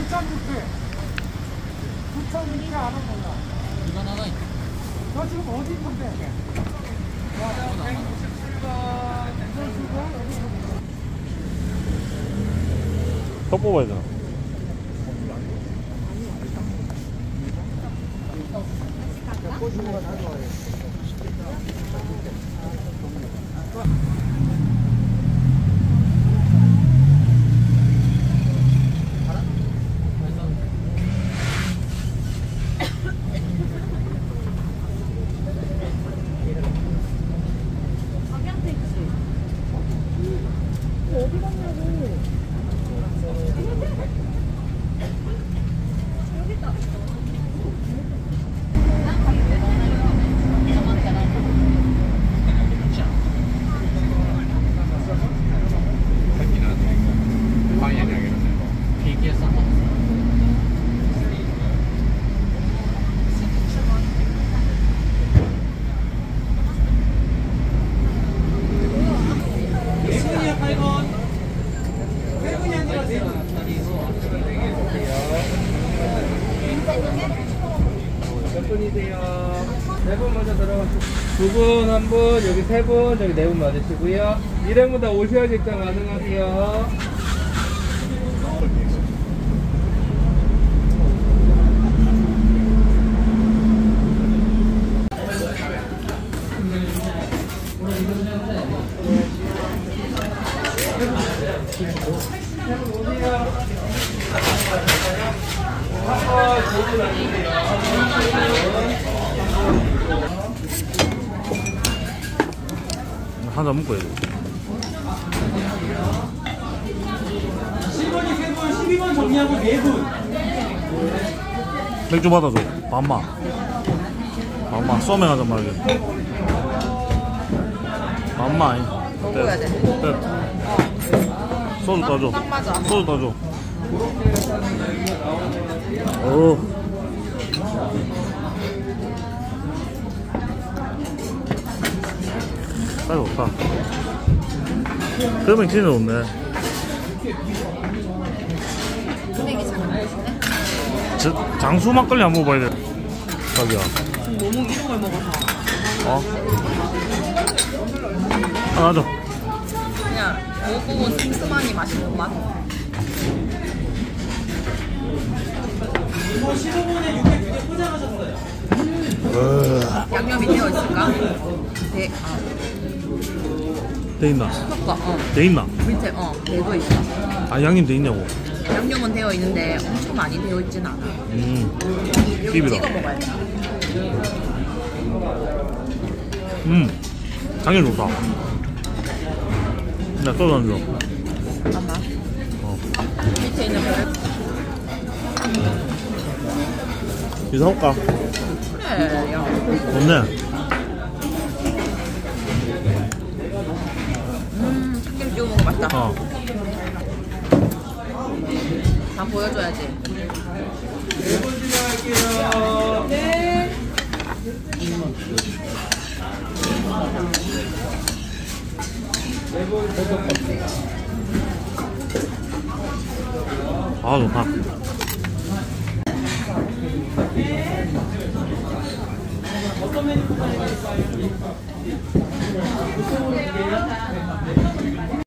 9,600. 9,600 안 올라. 이건 하나 있다. 너 지금 어디 있는데? 197번. 더 뽑아야 되나? 꽂는 거 다 좋아해. 어디 갔냐고. 여기 있다. 몇 분이세요? 네 분 먼저 들어가시고 두 분, 한 분, 여기 세 분, 저기 네 분 맞으시고요. 일행분 다 오셔야지 입장 가능하세요. 하나 묶어야 돼. 10번이 3분, 12번 정리하고 4분. 맥주 받아줘. 반마. 반마. 쏘면 하자 말게. 반마. 먹어야 돼. 소주 따줘. 딱 맞아. 소주 따줘. 어. 딱 좋다. 금액 진짜 좋네. 금액이 잘 안 보이시네. 장수 막걸리 한번 먹어봐야 돼. 자기야. 지금 너무 이런 걸 먹어서. 어? 하나 줘. 그냥 먹어보고 슴슴하니 맛있는 맛. 이거 15분에 600 두개 포장하셨어요. 양념이 되어 있을까? 돼 있나? 효과, 돼 있나? 밑에, 되어 있어. 아, 양념 돼 있냐고. 양념은 되어 있는데 엄청 많이 되어 있진 않아. 여기 비비다. 찍어 먹어야 돼. 당연히 좋다. 나 소주 한 줘. 잠깐만. 밑에 있는 별. 이거 사올까? 그래, 야. 좋네. 참기름 찍어 먹으면 맛있다. 어. 다 보여줘야지. 4분 진행할게요. 네. 아, 좋다.